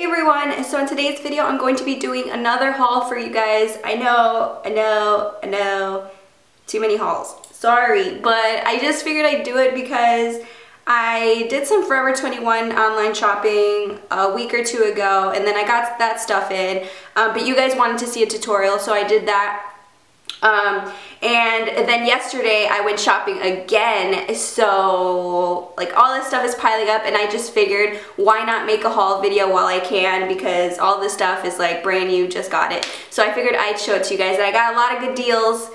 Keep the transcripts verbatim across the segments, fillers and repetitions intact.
everyone, so in today's video I'm going to be doing another haul for you guys. I know, I know, I know, too many hauls. Sorry, but I just figured I'd do it because I did some Forever twenty-one online shopping a week or two ago and then I got that stuff in, um, but you guys wanted to see a tutorial, so I did that. Um, and then yesterday I went shopping again, so like all this stuff is piling up and I just figured why not make a haul video while I can, because all this stuff is like brand new, just got it. So I figured I'd show it to you guys and I got a lot of good deals.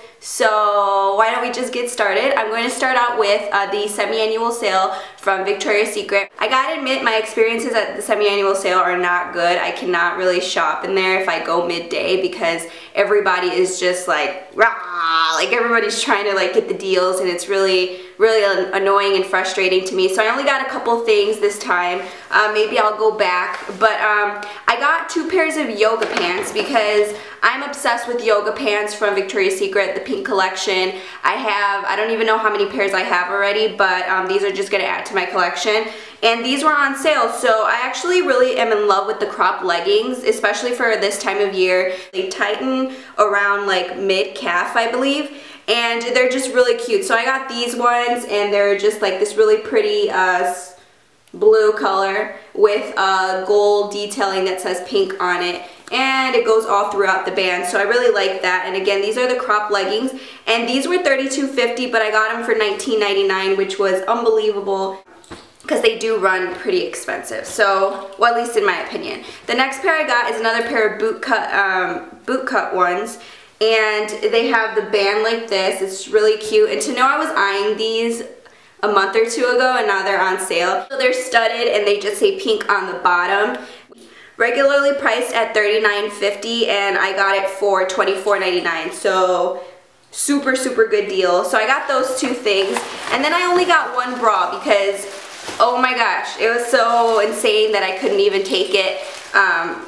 So why don't we just get started? I'm going to start out with uh, the semi-annual sale from Victoria's Secret. I gotta admit, my experiences at the semi-annual sale are not good. I cannot really shop in there if I go midday because everybody is just like, rah, like everybody's trying to like get the deals and it's really, really annoying and frustrating to me. So I only got a couple things this time. Uh, maybe I'll go back, but um, I got two pairs of yoga pants because I'm obsessed with yoga pants from Victoria's Secret, the pink collection. I have, I don't even know how many pairs I have already, but um, these are just gonna add to my collection. And these were on sale, so I actually really am in love with the crop leggings, especially for this time of year. They tighten around like mid-calf, I believe, and they're just really cute. So I got these ones, and they're just like this really pretty uh, blue color with uh, gold detailing that says pink on it. And it goes all throughout the band, so I really like that. And again, these are the crop leggings, and these were thirty-two fifty, but I got them for nineteen ninety-nine, which was unbelievable because they do run pretty expensive. So, well, at least in my opinion. The next pair I got is another pair of boot cut, um, boot cut ones, and they have the band like this. It's really cute, and to know I was eyeing these a month or two ago, and now they're on sale. So they're studded, and they just say pink on the bottom. Regularly priced at thirty-nine fifty, and I got it for twenty-four ninety-nine, so super, super good deal. So I got those two things, and then I only got one bra because, oh my gosh, it was so insane that I couldn't even take it. Um,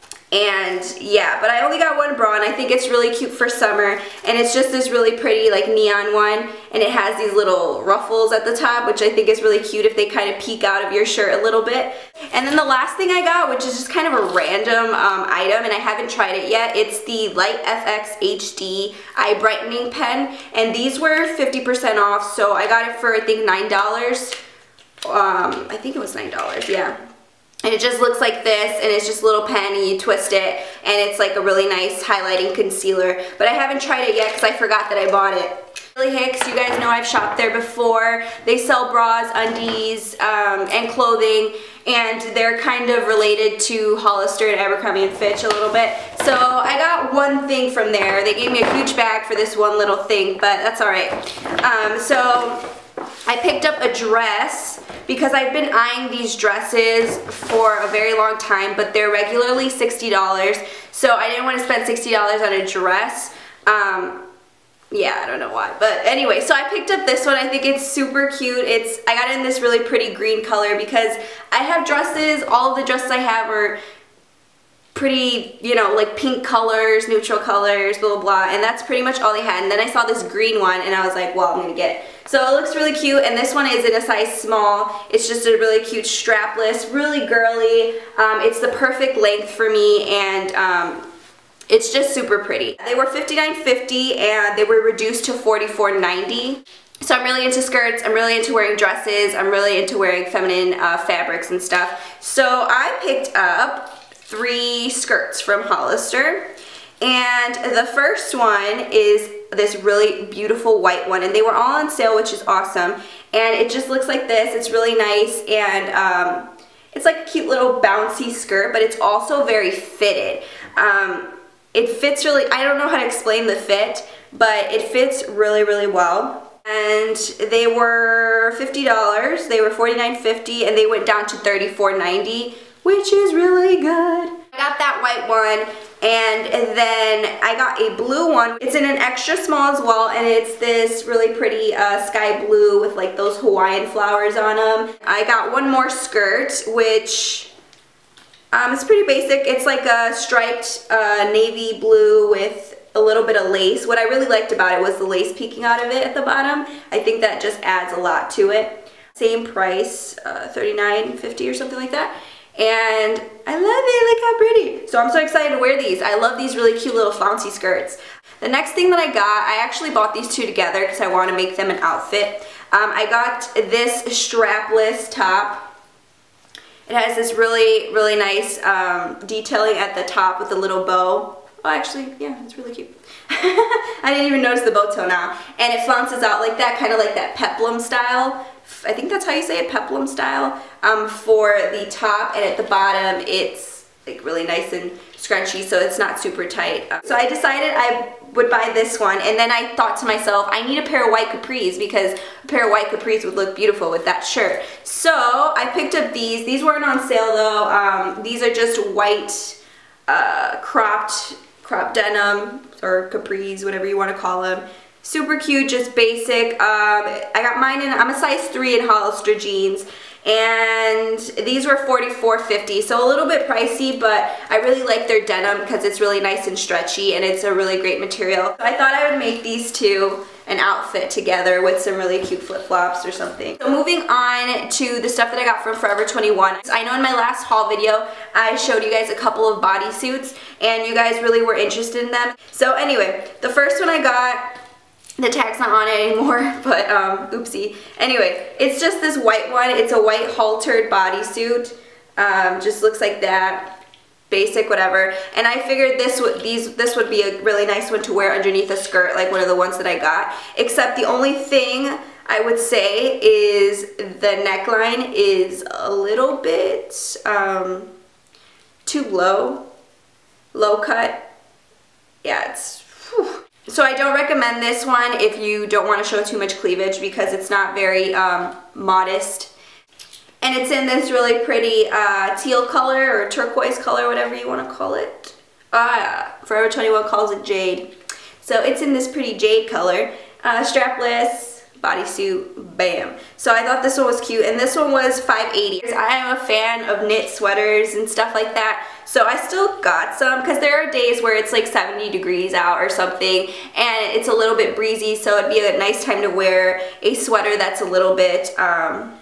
and yeah, but I only got one bra, and I think it's really cute for summer, and it's just this really pretty like neon one, and it has these little ruffles at the top, which I think is really cute if they kind of peek out of your shirt a little bit. And then the last thing I got, which is just kind of a random um, item, and I haven't tried it yet, it's the Light F X H D Eye Brightening Pen, and these were fifty percent off, so I got it for I think nine dollars. Um, I think it was nine dollars, yeah. And it just looks like this, and it's just a little pen, and you twist it, and it's like a really nice highlighting concealer. But I haven't tried it yet because I forgot that I bought it. Lily Hicks, you guys know I've shopped there before. They sell bras, undies, um, and clothing, and they're kind of related to Hollister and Abercrombie and Fitch a little bit. So I got one thing from there. They gave me a huge bag for this one little thing, but that's alright. Um, so I picked up a dress because I've been eyeing these dresses for a very long time, but they're regularly sixty dollars, so I didn't want to spend sixty dollars on a dress. Um, yeah, I don't know why, but anyway, so I picked up this one. I think it's super cute. It's I got it in this really pretty green color because I have dresses, all of the dresses I have are pretty, you know, like pink colors, neutral colors, blah, blah, blah, and that's pretty much all they had. And then I saw this green one, and I was like, well, I'm gonna get it. So it looks really cute, and this one is in a size small. It's just a really cute strapless, really girly. Um, it's the perfect length for me, and um, it's just super pretty. They were fifty-nine fifty, and they were reduced to forty-four ninety. So I'm really into skirts, I'm really into wearing dresses, I'm really into wearing feminine uh, fabrics and stuff. So I picked up three skirts from Hollister, and the first one is this really beautiful white one, and they were all on sale, which is awesome. And it just looks like this. It's really nice, and um, it's like a cute little bouncy skirt, but it's also very fitted. Um, it fits really, I don't know how to explain the fit, but it fits really, really well. And they were fifty dollars. They were forty-nine fifty, and they went down to thirty-four ninety, which is really good. I got that white one, and then I got a blue one. It's in an extra small as well, and it's this really pretty uh, sky blue with like those Hawaiian flowers on them. I got one more skirt, which um, is pretty basic. It's like a striped uh, navy blue with a little bit of lace. What I really liked about it was the lace peeking out of it at the bottom. I think that just adds a lot to it. Same price, uh, thirty-nine fifty or something like that. and I love it. Look how pretty. So I'm so excited to wear these. I love these really cute little flouncy skirts. The next thing that I got, I actually bought these two together because I want to make them an outfit. Um, I got this strapless top. It has this really, really nice um, detailing at the top with a little bow. Oh, actually, yeah, it's really cute. I didn't even notice the bow till now. And it flounces out like that, kind of like that peplum style. I think that's how you say it, peplum style, um, for the top. And at the bottom, it's like really nice and scrunchy, so it's not super tight. So I decided I would buy this one, and then I thought to myself, I need a pair of white capris because a pair of white capris would look beautiful with that shirt. So I picked up these. These weren't on sale though. Um, these are just white uh, cropped, cropped denim or capris, whatever you want to call them. Super cute, just basic. Um, I got mine in, I'm a size three in Hollister jeans. And these were forty-four fifty, so a little bit pricey, but I really like their denim because it's really nice and stretchy and it's a really great material. So I thought I would make these two an outfit together with some really cute flip-flops or something. So moving on to the stuff that I got from Forever twenty-one. I know in my last haul video I showed you guys a couple of bodysuits and you guys really were interested in them. So anyway, the first one I got, the tag's not on it anymore, but um, oopsie. Anyway, it's just this white one. It's a white haltered bodysuit. Um, just looks like that. Basic, whatever. And I figured this would these this would be a really nice one to wear underneath a skirt, like one of the ones that I got. Except the only thing I would say is the neckline is a little bit um, too low, low cut. Yeah, it's. Whew. So I don't recommend this one if you don't want to show too much cleavage because it's not very um, modest. And it's in this really pretty uh, teal color or turquoise color, whatever you want to call it. Ah, Forever twenty-one calls it jade. So it's in this pretty jade color. Uh, strapless, bodysuit, bam. So I thought this one was cute, and this one was five eighty. I am a fan of knit sweaters and stuff like that. So I still got some because there are days where it's like seventy degrees out or something and it's a little bit breezy, so it'd be a nice time to wear a sweater that's a little bit um,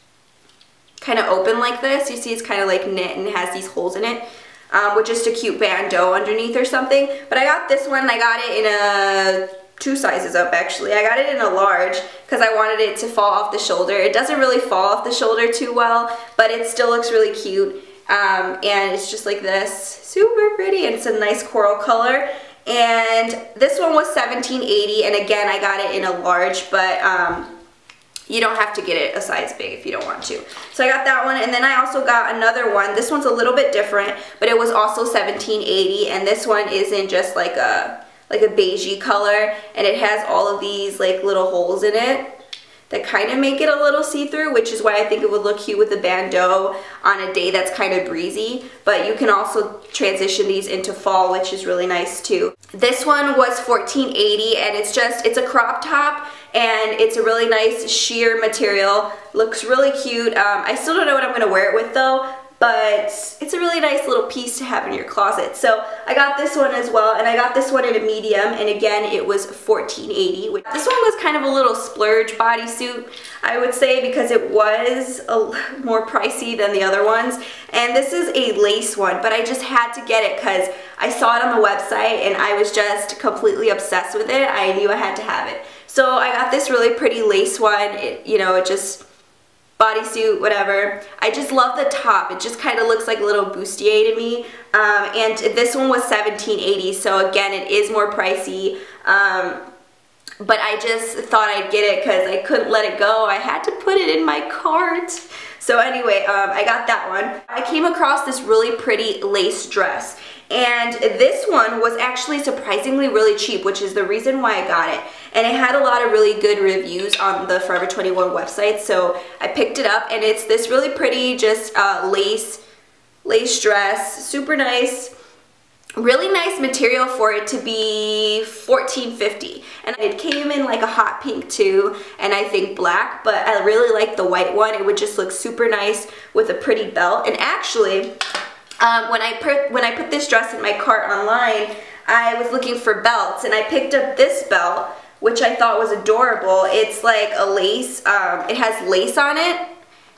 kind of open like this. You see it's kind of like knit and has these holes in it um, with just a cute bandeau underneath or something. But I got this one and I got it in a two sizes up actually. I got it in a large because I wanted it to fall off the shoulder. It doesn't really fall off the shoulder too well, but it still looks really cute. Um, and it's just like this, super pretty, and it's a nice coral color. And this one was seventeen eighty, and again I got it in a large, but um, you don't have to get it a size big if you don't want to. So I got that one, and then I also got another one. This one's a little bit different, but it was also seventeen eighty, and this one is in just like a like a beigey color, and it has all of these like little holes in it that kind of make it a little see-through, which is why I think it would look cute with a bandeau on a day that's kind of breezy. But you can also transition these into fall, which is really nice too. This one was fourteen eighty, and it's just, it's a crop top, and it's a really nice sheer material. Looks really cute. Um, I still don't know what I'm gonna wear it with though, but it's a really nice little piece to have in your closet. So I got this one as well, and I got this one in a medium, and again it was fourteen eighty. This one was kind of a little splurge bodysuit, I would say, because it was a more pricey than the other ones. And this is a lace one, but I just had to get it because I saw it on the website and I was just completely obsessed with it. I knew I had to have it. So I got this really pretty lace one. It, you know, it just bodysuit, whatever. I just love the top. It just kind of looks like a little bustier to me. Um, and this one was seventeen eighty, so again, it is more pricey. Um, but I just thought I'd get it because I couldn't let it go. I had to put it in my cart. So anyway, um, I got that one. I came across this really pretty lace dress. And this one was actually surprisingly really cheap, which is the reason why I got it. And it had a lot of really good reviews on the Forever twenty-one website, so I picked it up, and it's this really pretty just uh, lace, lace dress, super nice, really nice material for it to be fourteen fifty. And it came in like a hot pink too, and I think black, but I really like the white one. It would just look super nice with a pretty belt. And actually, Um, when I put when I put this dress in my cart online, I was looking for belts, and I picked up this belt, which I thought was adorable. It's like a lace, um, it has lace on it,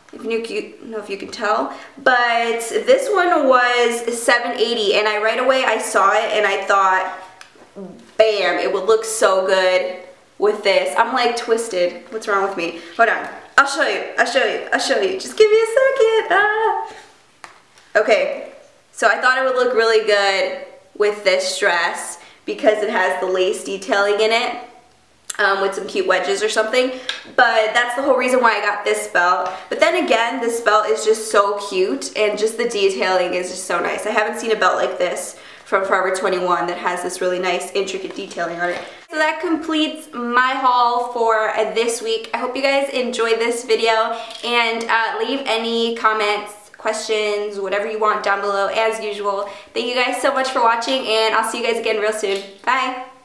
If you know if you can tell, but this one was seven eighty, and I right away I saw it and I thought, bam, it would look so good with this. I'm like twisted. What's wrong with me? Hold on. I'll show you. I'll show you. I'll show you. Just give me a second. Ah. Okay. So I thought it would look really good with this dress because it has the lace detailing in it. Um, with some cute wedges or something, but that's the whole reason why I got this belt. But then again, this belt is just so cute, and just the detailing is just so nice. I haven't seen a belt like this from Forever twenty-one that has this really nice intricate detailing on it. So that completes my haul for uh, this week. I hope you guys enjoyed this video, and uh, leave any comments, questions, whatever you want down below as usual. Thank you guys so much for watching, and I'll see you guys again real soon. Bye!